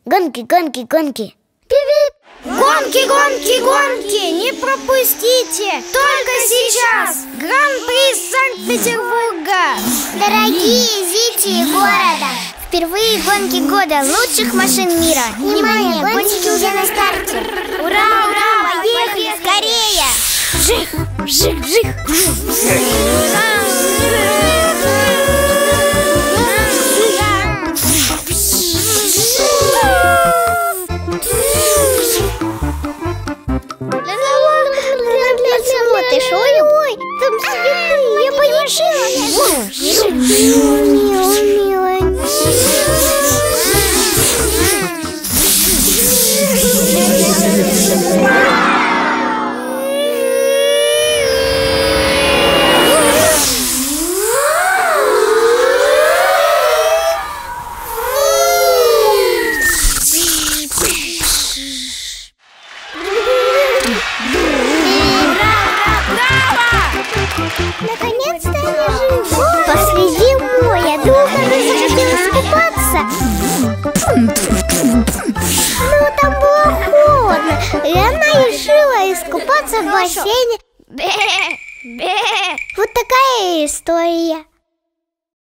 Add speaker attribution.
Speaker 1: Гонки, гонки, гонки.
Speaker 2: Пип-пип. Гонки, гонки, гонки. Не пропустите. Только сейчас. Гран-при Санкт-Петербурга.
Speaker 1: Дорогие жители города, впервые гонки года лучших машин мира. Внимание, гонщики уже на старте. Ура, ура, поехали, скорее. Вжих, вжих, вжих. Ты шо? Ой, там цветы, я понимаю. Милая. Наконец-то они живы. Посреди моря думали, захотелось купаться. Но там было холодно, и она решила искупаться в бассейне. Вот такая история.